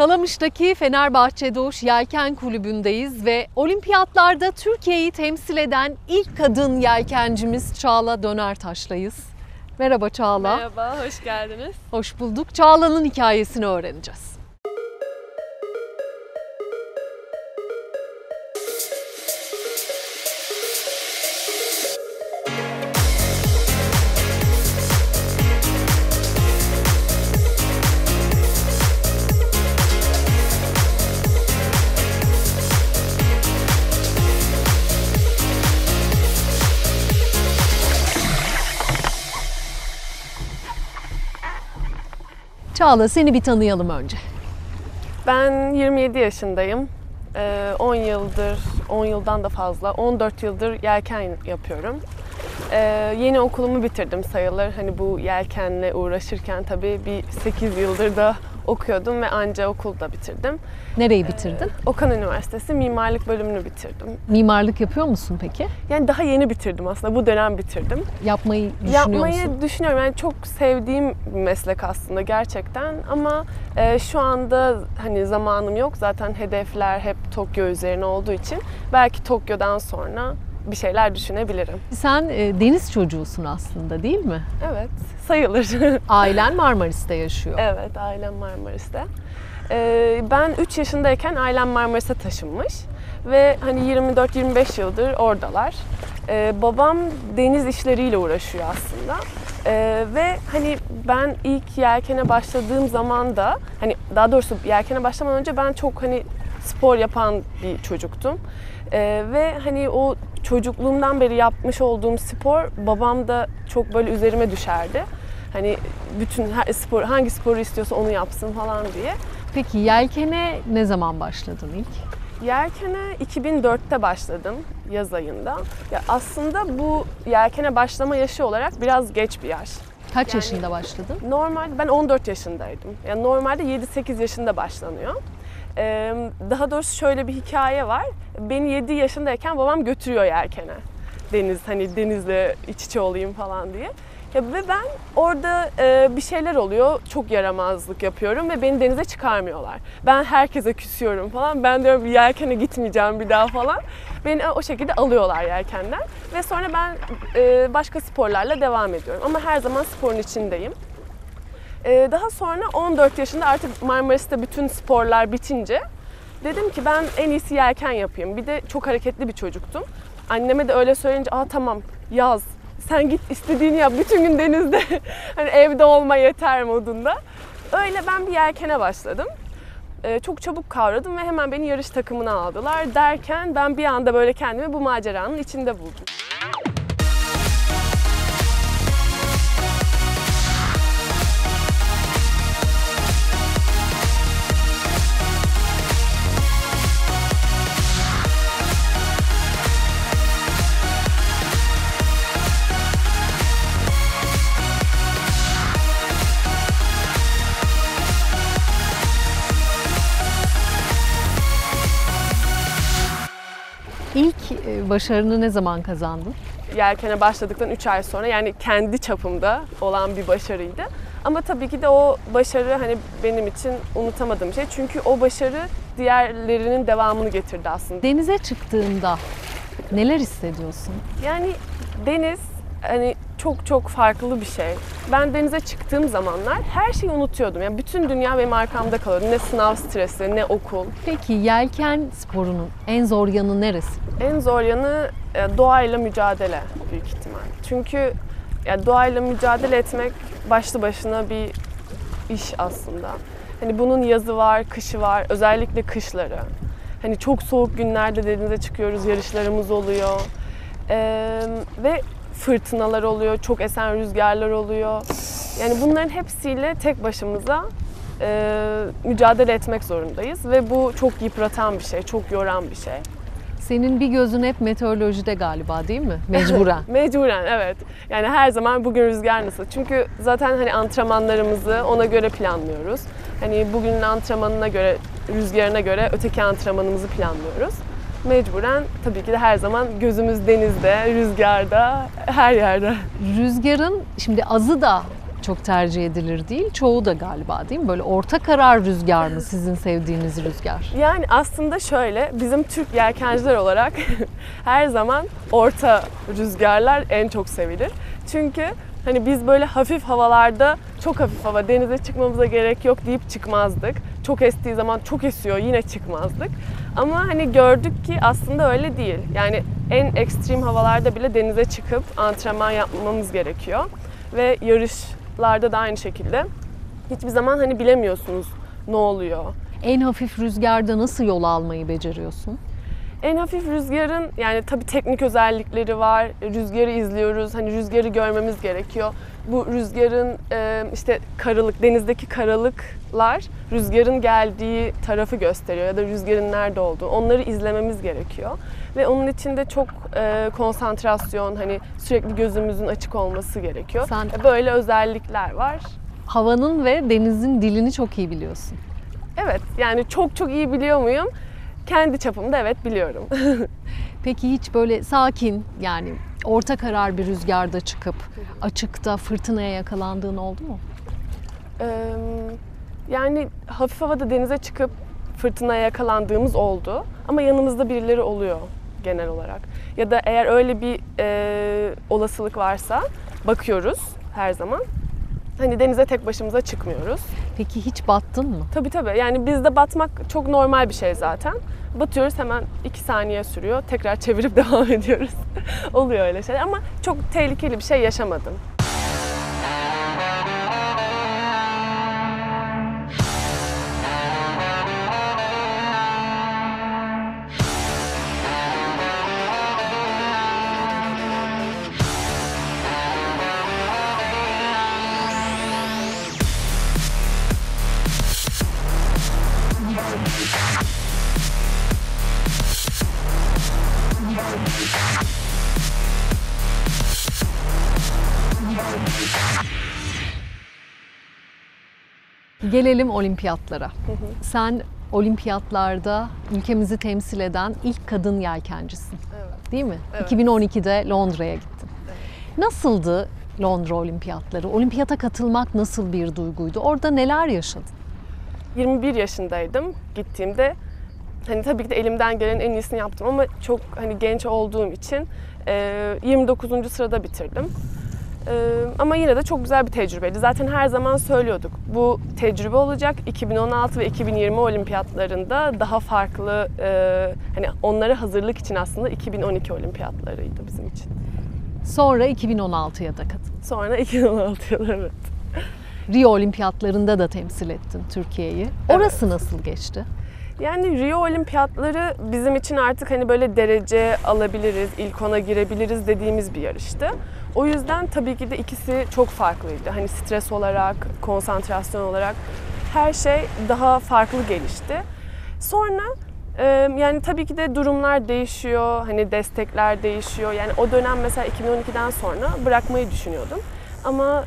Kalamış'taki Fenerbahçe Doğuş Yelken Kulübü'ndeyiz ve olimpiyatlarda Türkiye'yi temsil eden ilk kadın yelkencimiz Çağla Dönertaş'layız. Merhaba Çağla. Merhaba, hoş geldiniz. Hoş bulduk. Çağla'nın hikayesini öğreneceğiz. Çağla, seni bir tanıyalım önce. Ben 27 yaşındayım. 10 yıldır, 10 yıldan da fazla, 14 yıldır yelken yapıyorum. Yeni okulumu bitirdim sayılır. Hani bu yelkenle uğraşırken tabii bir 8 yıldır da okuyordum ve anca okulu da bitirdim. Nereyi bitirdin? Okan Üniversitesi mimarlık bölümünü bitirdim. Mimarlık yapıyor musun peki? Yani daha yeni bitirdim aslında, bu dönem bitirdim. Yapmayı düşünüyor musun? Yapmayı düşünüyorum. Yani çok sevdiğim bir meslek aslında gerçekten ama şu anda hani zamanım yok. Zaten hedefler hep Tokyo üzerine olduğu için belki Tokyo'dan sonra bir şeyler düşünebilirim. Sen deniz çocuğusun aslında, değil mi? Evet, sayılır. Ailen Marmaris'te yaşıyor. Evet, ailem Marmaris'te. Ben 3 yaşındayken ailem Marmaris'e taşınmış ve hani 24-25 yıldır oradalar. Babam deniz işleriyle uğraşıyor aslında. Ve hani ben ilk yelkene başladığım zaman da hani daha doğrusu yelkene başlamadan önce ben çok hani spor yapan bir çocuktum. Ve hani o çocukluğumdan beri yapmış olduğum spor babam da çok böyle üzerime düşerdi. Hani bütün spor, hangi sporu istiyorsa onu yapsın falan diye. Peki yelkene ne zaman başladın ilk? Yelkene 2004'te başladım yaz ayında. Ya aslında bu yelkene başlama yaşı olarak biraz geç bir yaş. Kaç yaşında başladın? Normal ben 14 yaşındaydım. Yani normalde 7-8 yaşında başlanıyor. Daha doğrusu şöyle bir hikaye var. Beni 7 yaşındayken babam götürüyor yelkene. Hani denizle iç içe olayım falan diye. Ya ve ben orada bir şeyler oluyor, çok yaramazlık yapıyorum ve beni denize çıkarmıyorlar. Ben herkese küsüyorum falan. Ben diyorum yelkene gitmeyeceğim bir daha falan. Beni o şekilde alıyorlar yelkenden. Ve sonra ben başka sporlarla devam ediyorum. Ama her zaman sporun içindeyim. Daha sonra 14 yaşında artık Marmaris'te bütün sporlar bitince dedim ki ben en iyisi yelken yapayım. Bir de çok hareketli bir çocuktum. Anneme de öyle söyleyince tamam yaz. Sen git istediğini yap. Bütün gün denizde hani evde olma yeter modunda. Öyle ben bir yelkene başladım. Çok çabuk kavradım ve hemen beni yarış takımına aldılar. Derken ben bir anda böyle kendimi bu maceranın içinde buldum. İlk başarını ne zaman kazandın? Yelkene başladıktan 3 ay sonra yani kendi çapımda olan bir başarıydı. Ama tabii ki de o başarı hani benim için unutamadığım şey. Çünkü o başarı diğerlerinin devamını getirdi aslında. Denize çıktığında neler hissediyorsun? Yani deniz hani çok farklı bir şey. Ben denize çıktığım zamanlar her şeyi unutuyordum. Yani bütün dünya benim arkamda kalıyordu. Ne sınav stresi, ne okul. Peki yelken sporunun en zor yanı neresi? En zor yanı doğayla mücadele büyük ihtimal. Çünkü yani doğayla mücadele etmek başlı başına bir iş aslında. Hani bunun yazı var, kışı var, özellikle kışları. Hani çok soğuk günlerde denize çıkıyoruz, yarışlarımız oluyor. Ve fırtınalar oluyor, çok esen rüzgarlar oluyor. Yani bunların hepsiyle tek başımıza mücadele etmek zorundayız ve bu çok yıpratan bir şey, çok yoran bir şey. Senin bir gözün hep meteorolojide galiba, değil mi? Mecburen. Mecburen, evet. Yani her zaman bugün rüzgar nasıl? Çünkü zaten hani antrenmanlarımızı ona göre planlıyoruz. Hani bugünün antrenmanına göre, rüzgarına göre öteki antrenmanımızı planlıyoruz. Mecburen tabii ki de her zaman gözümüz denizde, rüzgarda, her yerde. Rüzgarın şimdi azı da çok tercih edilir değil. Çoğu da galiba değil mi? Böyle orta karar rüzgar mı sizin sevdiğiniz rüzgar? Yani aslında şöyle, bizim Türk yelkenciler olarak her zaman orta rüzgarlar en çok sevilir. Çünkü hani biz böyle hafif havalarda, çok hafif hava, denize çıkmamıza gerek yok deyip çıkmazdık. Çok estiği zaman çok esiyor, yine çıkmazdık. Ama hani gördük ki aslında öyle değil. Yani en ekstrem havalarda bile denize çıkıp antrenman yapmamız gerekiyor. Ve yarışlarda da aynı şekilde. Hiçbir zaman hani bilemiyorsunuz ne oluyor. En hafif rüzgarda nasıl yol almayı beceriyorsun? En hafif rüzgarın yani tabii teknik özellikleri var. Rüzgarı izliyoruz. Hani rüzgarı görmemiz gerekiyor. Bu rüzgarın işte karalık, denizdeki karalıklar rüzgarın geldiği tarafı gösteriyor ya da rüzgarın nerede olduğu. Onları izlememiz gerekiyor. Ve onun için de çok konsantrasyon, hani sürekli gözümüzün açık olması gerekiyor. Böyle özellikler var. Havanın ve denizin dilini çok iyi biliyorsun. Evet, yani çok iyi biliyor muyum? Kendi çapımda evet biliyorum. Peki hiç böyle sakin, yani orta karar bir rüzgarda çıkıp açıkta fırtınaya yakalandığın oldu mu? Yani hafif havada denize çıkıp fırtınaya yakalandığımız oldu. Ama yanımızda birileri oluyor genel olarak. Ya da eğer öyle bir olasılık varsa bakıyoruz her zaman. Hani denize tek başımıza çıkmıyoruz. Peki hiç battın mı? Tabii. Yani bizde batmak çok normal bir şey zaten. Batıyoruz, hemen 2 saniye sürüyor. Tekrar çevirip devam ediyoruz. Oluyor öyle şeyler ama çok tehlikeli bir şey yaşamadım. Gelelim olimpiyatlara. Sen olimpiyatlarda ülkemizi temsil eden ilk kadın yelkencisin. Evet. Değil mi? Evet. 2012'de Londra'ya gittin. Evet. Nasıldı Londra olimpiyatları? Olimpiyata katılmak nasıl bir duyguydu? Orada neler yaşadın? 21 yaşındaydım gittiğimde. Hani tabii ki de elimden gelen en iyisini yaptım ama çok hani genç olduğum için 29. sırada bitirdim. Ama yine de çok güzel bir tecrübeydi. Zaten her zaman söylüyorduk. Bu tecrübe olacak. 2016 ve 2020 olimpiyatlarında daha farklı, hani onlara hazırlık için aslında 2012 olimpiyatlarıydı bizim için. Sonra 2016'ya da katıldın. Sonra 2016'ya da evet. Rio olimpiyatlarında da temsil ettin Türkiye'yi. Orası nasıl geçti? Yani Rio olimpiyatları bizim için artık hani böyle derece alabiliriz, ilk 10'a girebiliriz dediğimiz bir yarıştı. O yüzden tabii ki de ikisi çok farklıydı. Hani stres olarak, konsantrasyon olarak her şey daha farklı gelişti. Sonra yani tabii ki de durumlar değişiyor, hani destekler değişiyor. Yani o dönem mesela 2012'den sonra bırakmayı düşünüyordum. Ama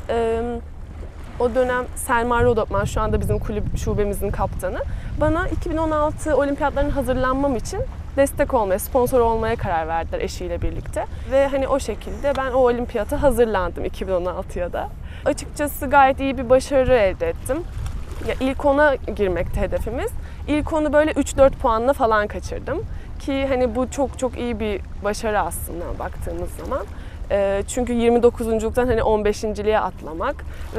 o dönem Selma Rodopman, şu anda bizim kulüp şubemizin kaptanı, bana 2016 olimpiyatlarına hazırlanmam için destek olmaya, sponsor olmaya karar verdiler eşiyle birlikte. Ve hani o şekilde ben o olimpiyata hazırlandım 2016'ya da. Açıkçası gayet iyi bir başarı elde ettim. Ya ilk 10'a girmekti hedefimiz. İlk 10'u böyle 3-4 puanla falan kaçırdım. Ki hani bu çok iyi bir başarı aslında baktığımız zaman. Çünkü 29'luktan hani 15.liğe atlamak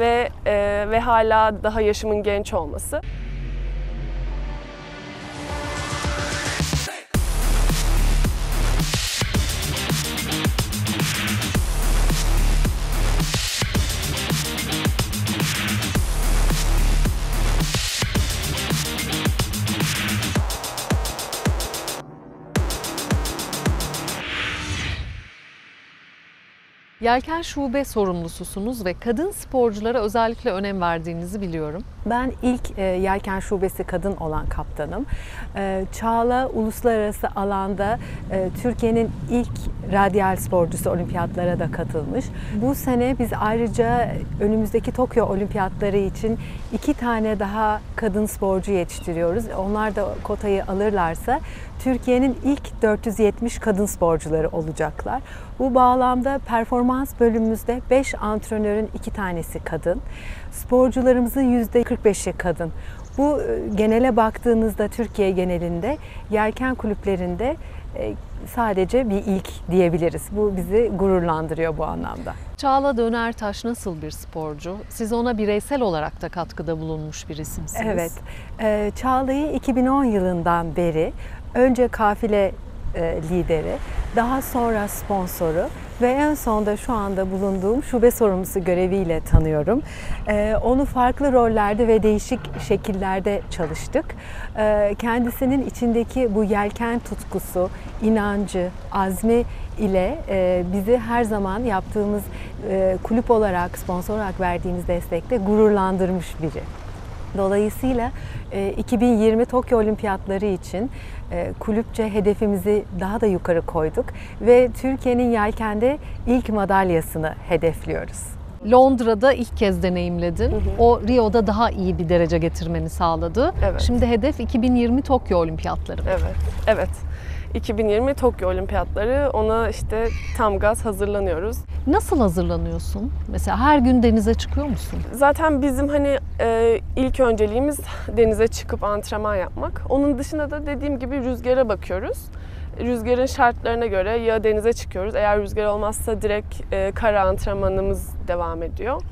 ve hala daha yaşımın genç olması. Yelken şube sorumlususunuz ve kadın sporculara özellikle önem verdiğinizi biliyorum. Ben ilk yelken şubesi kadın olan kaptanım. Çağla uluslararası alanda Türkiye'nin ilk radyal sporcusu, olimpiyatlara da katılmış. Bu sene biz ayrıca önümüzdeki Tokyo olimpiyatları için 2 tane daha kadın sporcu yetiştiriyoruz. Onlar da kotayı alırlarsa Türkiye'nin ilk 470 kadın sporcuları olacaklar. Bu bağlamda performans performans bölümümüzde 5 antrenörün 2 tanesi kadın. Sporcularımızın %45'i kadın. Bu genele baktığınızda Türkiye genelinde yelken kulüplerinde sadece bir ilk diyebiliriz. Bu bizi gururlandırıyor bu anlamda. Çağla Dönertaş nasıl bir sporcu? Siz ona bireysel olarak da katkıda bulunmuş bir isimsiniz. Evet, Çağla'yı 2010 yılından beri önce kafile lideri, daha sonra sponsoru ve en sonunda şu anda bulunduğum şube sorumlusu göreviyle tanıyorum. Onu farklı rollerde ve değişik şekillerde çalıştık. Kendisinin içindeki bu yelken tutkusu, inancı, azmi ile bizi her zaman yaptığımız kulüp olarak, sponsor olarak verdiğimiz destekte gururlandırmış biri. Dolayısıyla 2020 Tokyo Olimpiyatları için kulüpçe hedefimizi daha da yukarı koyduk ve Türkiye'nin yelkende ilk madalyasını hedefliyoruz. Londra'da ilk kez deneyimledin. O Rio'da daha iyi bir derece getirmeni sağladı. Evet. Şimdi hedef 2020 Tokyo Olimpiyatları. Evet. 2020 Tokyo Olimpiyatları, ona işte tam gaz hazırlanıyoruz. Nasıl hazırlanıyorsun? Mesela her gün denize çıkıyor musun? Zaten bizim hani ilk önceliğimiz denize çıkıp antrenman yapmak. Onun dışında da dediğim gibi rüzgara bakıyoruz. Rüzgarın şartlarına göre ya denize çıkıyoruz. Eğer rüzgar olmazsa direkt kara antrenmanımız devam ediyor.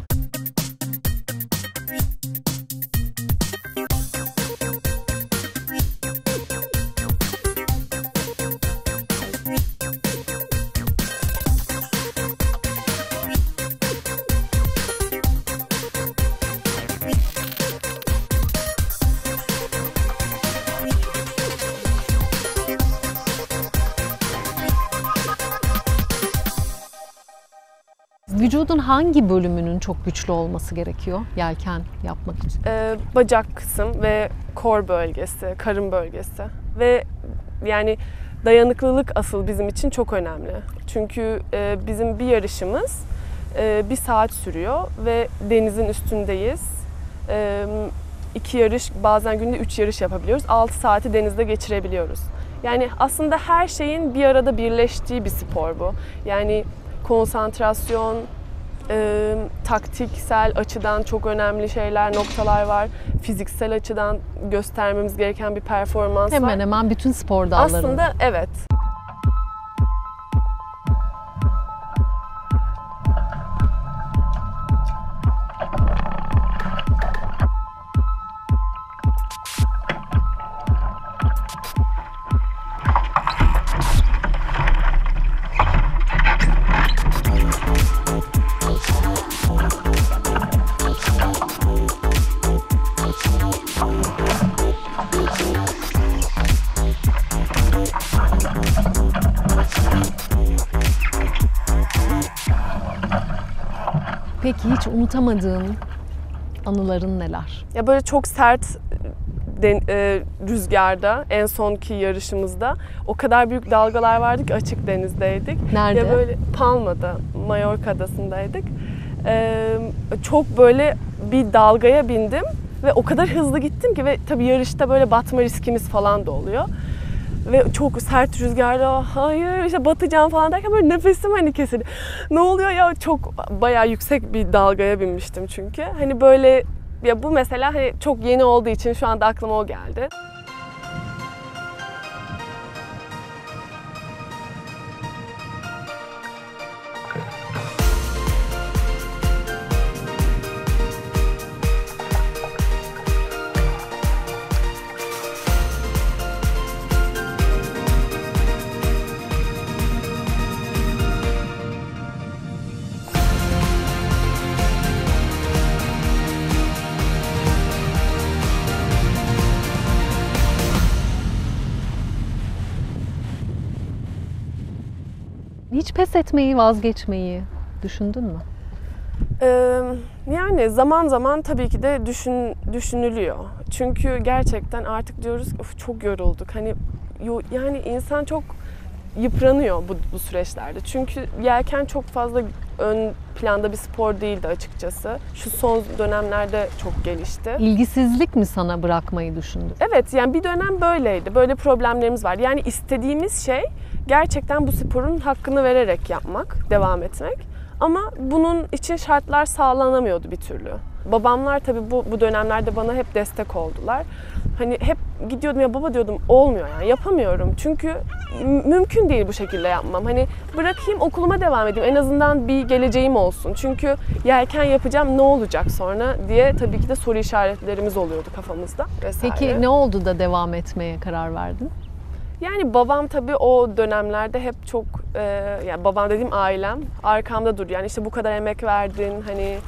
Vücudun hangi bölümünün çok güçlü olması gerekiyor yelken yapmak için? Bacak kısım ve kor bölgesi, karın bölgesi ve yani dayanıklılık asıl bizim için çok önemli. Çünkü bizim bir yarışımız 1 saat sürüyor ve denizin üstündeyiz. 2 yarış, bazen günde 3 yarış yapabiliyoruz. 6 saati denizde geçirebiliyoruz. Yani aslında her şeyin bir arada birleştiği bir spor bu. Yani konsantrasyon, taktiksel açıdan çok önemli şeyler, noktalar var. Fiziksel açıdan göstermemiz gereken bir performans var. Hemen bütün spor dallarında. Aslında evet. Peki hiç unutamadığın anıların neler? Ya böyle çok sert rüzgarda, en sonki yarışımızda o kadar büyük dalgalar vardı ki açık denizdeydik. Nerede? Ya böyle Palma'da, Mallorca adasındaydık. Çok böyle bir dalgaya bindim ve o kadar hızlı gittim ki ve tabii yarışta böyle batma riskimiz falan da oluyor. Ve çok sert rüzgarda hayır işte batacağım falan derken böyle nefesim hani kesildi. Ne oluyor ya, çok bayağı yüksek bir dalgaya binmiştim çünkü. Hani böyle ya bu mesela hani çok yeni olduğu için şu anda aklıma o geldi. Hiç pes etmeyi, vazgeçmeyi düşündün mü? Yani zaman zaman tabii ki de düşünülüyor. Çünkü gerçekten artık diyoruz of çok yorulduk. Hani yani insan çok yıpranıyor bu süreçlerde. Çünkü yelken çok fazla ön planda bir spor değildi açıkçası. Şu son dönemlerde çok gelişti. İlgisizlik mi sana bırakmayı düşündü? Evet, yani bir dönem böyleydi. Böyle problemlerimiz vardı. Yani istediğimiz şey gerçekten bu sporun hakkını vererek yapmak, devam etmek. Ama bunun için şartlar sağlanamıyordu bir türlü. Babamlar tabii bu dönemlerde bana hep destek oldular. Hani hep gidiyordum ya baba diyordum olmuyor yani yapamıyorum. Çünkü mümkün değil bu şekilde yapmam. Hani bırakayım okuluma devam edeyim en azından bir geleceğim olsun. Çünkü yelken yapacağım ne olacak sonra diye tabii ki de soru işaretlerimiz oluyordu kafamızda vesaire. Peki ne oldu da devam etmeye karar verdin? Yani babam tabii o dönemlerde hep çok, yani babam dediğim ailem arkamda dur. Yani işte bu kadar emek verdin, hani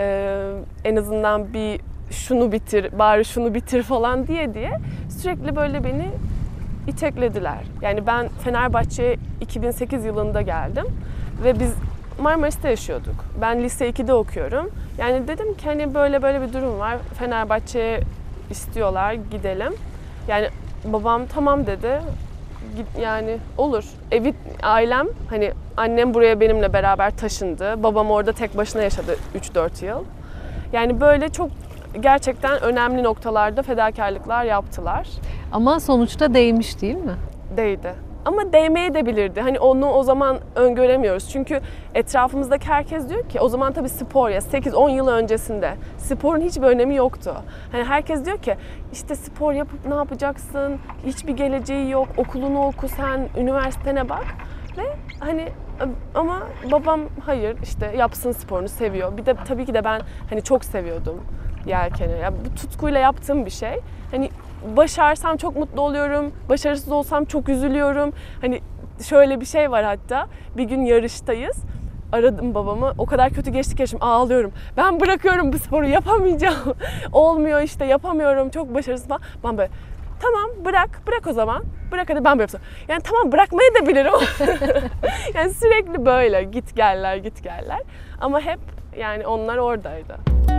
en azından bir şunu bitir, bari şunu bitir falan diye sürekli böyle beni iteklediler. Yani ben Fenerbahçe'ye 2008 yılında geldim ve biz Marmaris'te yaşıyorduk. Ben lise 2'de okuyorum. Yani dedim ki hani böyle bir durum var. Fenerbahçe'ye istiyorlar, gidelim. Yani babam tamam dedi. Yani olur. Ailem hani annem buraya benimle beraber taşındı. Babam orada tek başına yaşadı 3-4 yıl. Yani böyle çok gerçekten önemli noktalarda fedakarlıklar yaptılar. Ama sonuçta değmiş değil mi? Değdi. Ama değmeye de bilirdi. Hani onu o zaman öngöremiyoruz. Çünkü etrafımızdaki herkes diyor ki o zaman tabii spor ya 8-10 yıl öncesinde sporun hiçbir önemi yoktu. Hani herkes diyor ki işte spor yapıp ne yapacaksın? Hiçbir geleceği yok. Okulunu oku sen, üniversitene bak. Ve hani ama babam hayır işte yapsın sporunu seviyor. Bir de tabii ki de ben hani çok seviyordum yelkeni. Ya bu tutkuyla yaptığım bir şey. Hani başarsam çok mutlu oluyorum. Başarısız olsam çok üzülüyorum. Hani şöyle bir şey var hatta. Bir gün yarıştayız. Aradım babamı. O kadar kötü geçti ki yarışım. Ağlıyorum. Ben bırakıyorum bu sporu. Yapamayacağım. Olmuyor işte. Yapamıyorum. Çok başarısız falan. Ben böyle tamam bırak o zaman. Bırak hadi ben böyle yapsam. Yani tamam bırakmayı da bilirim. Yani sürekli böyle git geller. Ama hep yani onlar oradaydı.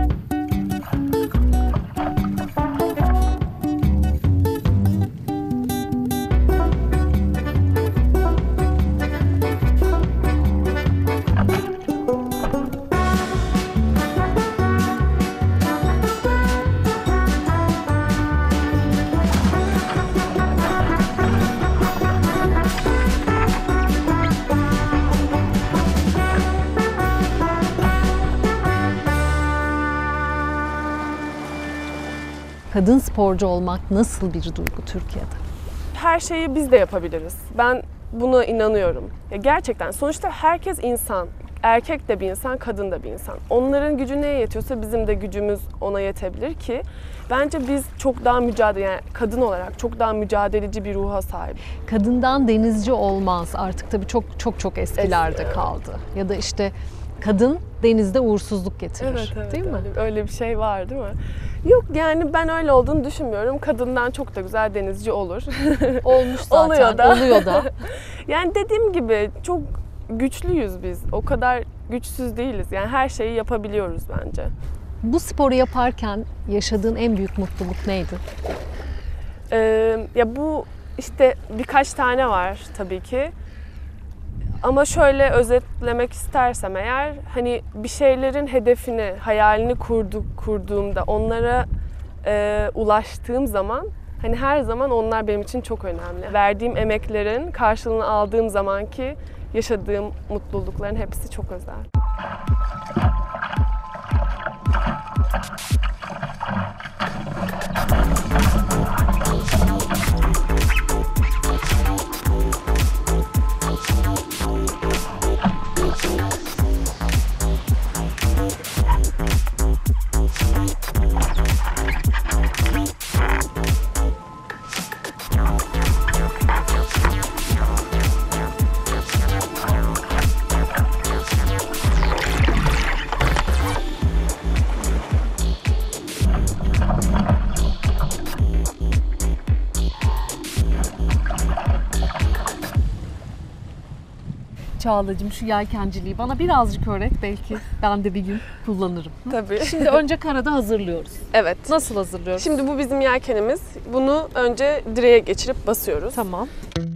Kadın sporcu olmak nasıl bir duygu Türkiye'de? Her şeyi biz de yapabiliriz. Ben buna inanıyorum. Ya gerçekten sonuçta herkes insan. Erkek de bir insan, kadın da bir insan. Onların gücü neye yetiyorsa bizim de gücümüz ona yetebilir ki bence biz çok daha yani kadın olarak çok daha mücadeleci bir ruha sahibiz. Kadından denizci olmaz artık tabii çok eskilerde kaldı. Ya da işte kadın denizde uğursuzluk getirir. Evet, değil mi? Öyle bir şey var değil mi? Yok yani ben öyle olduğunu düşünmüyorum. Kadından çok da güzel denizci olur. Olmuş zaten. Oluyor da. Yani dediğim gibi çok güçlüyüz biz. O kadar güçsüz değiliz. Yani her şeyi yapabiliyoruz bence. Bu sporu yaparken yaşadığın en büyük mutluluk neydi? Ya bu işte birkaç tane var tabii ki. Ama şöyle özetlemek istersem eğer hani bir şeylerin hedefini, hayalini kurduğumda onlara ulaştığım zaman hani her zaman onlar benim için çok önemli. Verdiğim emeklerin karşılığını aldığım zamanki yaşadığım mutlulukların hepsi çok özel. Çağlacığım şu yelkenciliği bana birazcık öğret, belki ben de bir gün kullanırım. Tabii. Şimdi önce karada hazırlıyoruz. Evet. Nasıl hazırlıyoruz? Şimdi bu bizim yelkenimiz. Bunu önce direğe geçirip basıyoruz. Tamam.